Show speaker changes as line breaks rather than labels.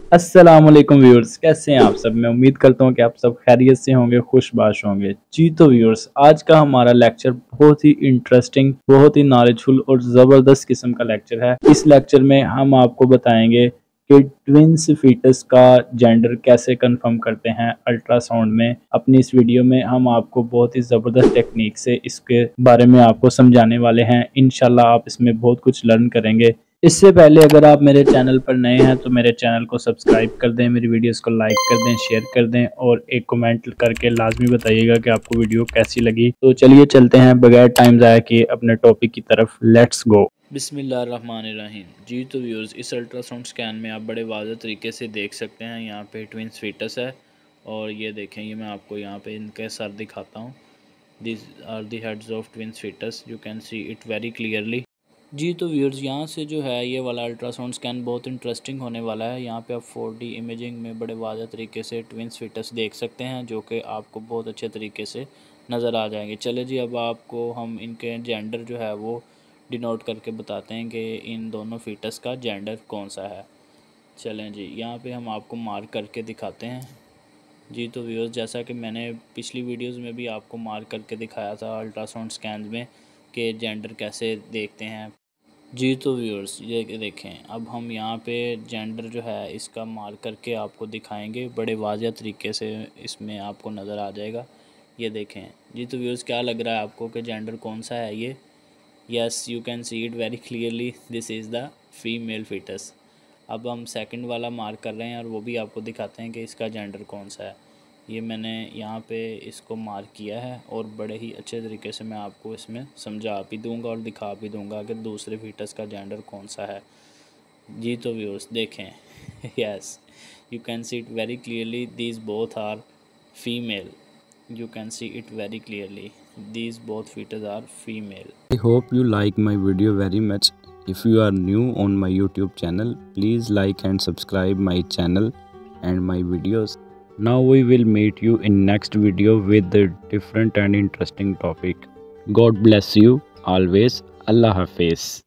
अस्सलामुअलैकुम व्यूअर्स, कैसे हैं आप सब। मैं उम्मीद करता हूं कि आप सब खैरियत से होंगे, खुशबाश होंगे। जी तो व्यूअर्स, आज का हमारा लेक्चर बहुत ही इंटरेस्टिंग, बहुत ही नॉलेजफुल और ज़बरदस्त किस्म का लेक्चर है। इस लेक्चर में हम आपको बताएंगे कि ट्विंस फीटस का जेंडर कैसे कंफर्म करते हैं अल्ट्रासाउंड में। अपनी इस वीडियो में हम आपको बहुत ही ज़बरदस्त टेक्निक से इसके बारे में आपको समझाने वाले हैं। इंशाल्लाह आप इसमें बहुत कुछ लर्न करेंगे। इससे पहले अगर आप मेरे चैनल पर नए हैं तो मेरे चैनल को सब्सक्राइब कर दें, मेरी वीडियोस को लाइक कर दें, शेयर कर दें और एक कमेंट करके लाजमी बताइएगा कि आपको वीडियो कैसी लगी। तो चलिए चलते हैं बगैर टाइम ज़ाया किए अपने टॉपिक की तरफ। Let's go. बिस्मिल्लाहिर्रहमानिर्रहीम। जी तो व्यूअर्स, इस अल्ट्रासाउंड स्कैन में आप बड़े वाज़ेह तरीके से देख सकते हैं यहाँ पे ट्विंस फीटस है। और ये देखें, ये मैं आपको यहाँ पे इनके सर दिखाता हूँ। This are the heads of twins foetus, you can see it very clearly. जी तो व्यूअर्स, यहाँ से जो है ये वाला अल्ट्रासाउंड स्कैन बहुत इंटरेस्टिंग होने वाला है। यहाँ पे आप 4D इमेजिंग में बड़े वाज़ेह तरीके से ट्विंस फीटस देख सकते हैं, जो कि आपको बहुत अच्छे तरीके से नज़र आ जाएंगे। चले जी, अब आपको हम इनके जेंडर जो है वो डिनोट करके बताते हैं कि इन दोनों फीटस का जेंडर कौन सा है। चलें जी, यहाँ पे हम आपको मार्क करके दिखाते हैं। जी तो व्यूअर्स, जैसा कि मैंने पिछली वीडियोज़ में भी आपको मार्क करके दिखाया था अल्ट्रासाउंड स्कैन में कि जेंडर कैसे देखते हैं। जी तो व्यूअर्स, ये देखें, अब हम यहाँ पे जेंडर जो है इसका मार्क करके आपको दिखाएंगे। बड़े वाज़ेह तरीके से इसमें आपको नज़र आ जाएगा। ये देखें। जी तो व्यूअर्स, क्या लग रहा है आपको कि जेंडर कौन सा है ये? Yes, you can see it very clearly, this is the female foetus. अब हम सेकंड वाला मार्क कर रहे हैं और वो भी आपको दिखाते हैं कि इसका जेंडर कौन सा है। ये मैंने यहाँ पे इसको मार्क किया है और बड़े ही अच्छे तरीके से मैं आपको इसमें समझा भी दूंगा और दिखा भी दूंगा कि दूसरे फीटस का जेंडर कौन सा है। जी तो व्यूअर्स देखें, yes, you can see it very clearly, these both are female. You can see it very clearly. These both fetus are female. I hope you like my video very much. If you are new on my YouTube channel, please like and subscribe my channel and my videos. Now we will meet you in next video with a different and interesting topic. God bless you always. Allah Hafiz.